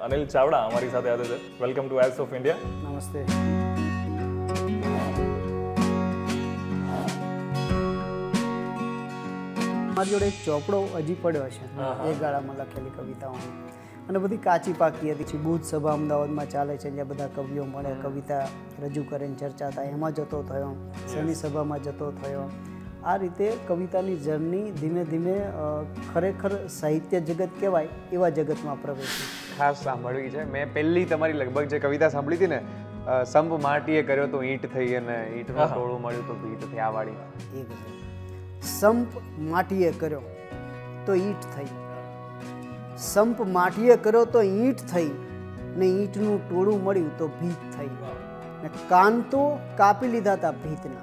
અનિલ ચાવડા અમારી સાથે આજે છે. Welcome to Isles of India. નમસ્તે. મારી જોડે એક ચોપડો હજી પડ્યો છે, એક ગાળામાં લખેલી કવિતાઓની, અને બધી કાચી પાકી હતી. બુધ સભા અમદાવાદમાં ચાલે છે, જ્યાં બધા કવિઓ મળે, કવિતા રજૂ કરીને ચર્ચા થાય, એમાં જતો થયો. શનિ સભામાં જતો થયો. આ રીતે કવિતાની જર્ની ધીમે ધીમે ખરેખર સાહિત્ય જગત કહેવાય એવા જગતમાં પ્રવેશી. ખાસ સાંભળવી છે. મેં પહેલી તમારી લગભગ જે કવિતા સાંભળી હતી ને, સંપ માટીએ કર્યો તો ઈંટ થઈ, અને ઈંટનું ટોળું મળ્યું તો ભીત થઈ, આ વાળી. એ ગઝલ. સંપ માટીએ કર્યો તો ઈંટ થઈ, સંપ માટીએ કર્યો તો ઈંટ થઈ, ને ઈંટનું ટોળું મળ્યું તો ભીત થઈ. ને કાન તો કાપી લીધા હતા ભીતના,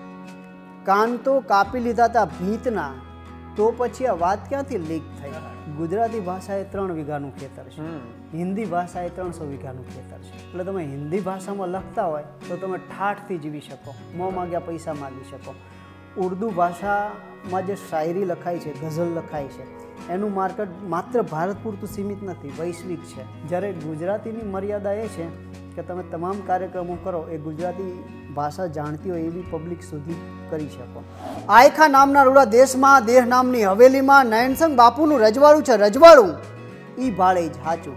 કાન તો કાપી લીધા હતા ભીતના, તો પછી આ વાત ક્યાંથી લીક થઈ? ગુજરાતી ભાષા એ 3 વીઘાનું ખેતર છે, હિન્દી ભાષા એ 300 વીઘાનું ખેતર છે. એટલે તમે હિન્દી ભાષામાં લખતા હોય તો તમે ઠાઠથી જીવી શકો, મોં માગ્યા પૈસા માગી શકો. ઉર્દુ ભાષામાં જે શાયરી લખાય છે, ગઝલ લખાય છે, એનું માર્કેટ માત્ર ભારત પૂરતું સીમિત નથી, વૈશ્વિક છે. જ્યારે ગુજરાતીની મર્યાદા એ છે કે તમે તમામ કાર્યક્રમો કરો એ ગુજરાતી ભાષા જાણતી હોય એવી પબ્લિક સુધી કરી શકો. આયખા નામના રૂડા દેશમાં, દેહ નામની હવેલીમાં, નયનસંગ બાપુનું રજવાડું છે રજવાડું, ઈ ભાળે જ હાચું,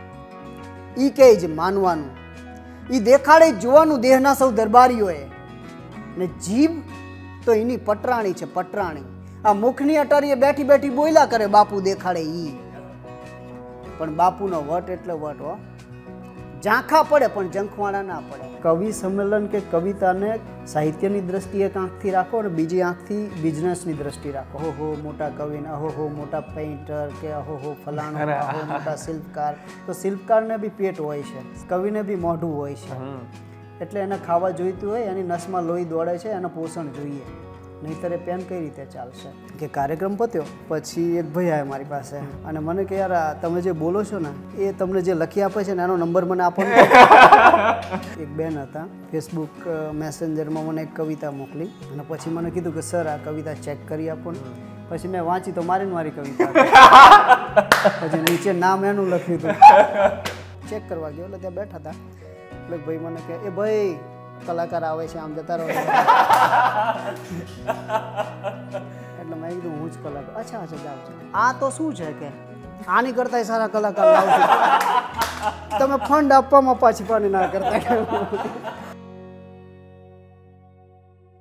ઈ કે જ માનવાનું, ઈ દેખાડે જ જોવાનું દેહના સૌ દરબારીઓએ. ને જીભ તો એની પટરાણી છે પટરાણી. આ મુખની અટારીએ બેઠી બેઠી બોયલા કરે બાપુ દેખાડે ઈ, પણ બાપુનો વટ એટલે વટ હો, ઝાંખા પડે પણ જંખવાણા ના પડે. કવિ સંમેલન કે કવિતાને સાહિત્યની દ્રષ્ટિએ એક આંખથી રાખો અને બીજી આંખથી બિઝનેસની દ્રષ્ટિ રાખો. અહો મોટા કવિને, અહો મોટા પેઇન્ટર, કે અહો ફલાણો, અહો મોટા શિલ્પકાર. તો શિલ્પકારને બી પેટ હોય છે, કવિને બી મોઢું હોય છે, એટલે એને ખાવા જોઈતું હોય, એની નસમાં લોહી દોડે છે, એને પોષણ જોઈએ, નહીંતર એ પેન કઈ રીતે ચાલશે. કે કાર્યક્રમ પત્યો પછી એક ભાઈ આવ્યા મારી પાસે અને મને કે યાર તમે જે બોલો છો ને એ તમને જે લખી આપે છે ને એનો નંબર મને આપો. એક બેન હતા, ફેસબુક મેસેન્જરમાં મને એક કવિતા મોકલી અને પછી મને કીધું કે સર આ કવિતા ચેક કરી આપો ને. પછી મેં વાંચી તો મારી કવિતા, પછી નીચે નામ એનું લખ્યું હતું. ચેક કરવા ગયો એટલે ત્યાં બેઠા હતા, એટલે ભાઈ મને કહે એ ભાઈ કલાકાર આવે છે, આમ જતા રહો. એટલે મેં કીધું હું જ કલાકાર. અચ્છા જાવ છો. આ તો શું છે કે આની કરતા સારા કલાકાર લાવજો, તમે ફંડ આપવામાં પાછી પાની ના કરતા.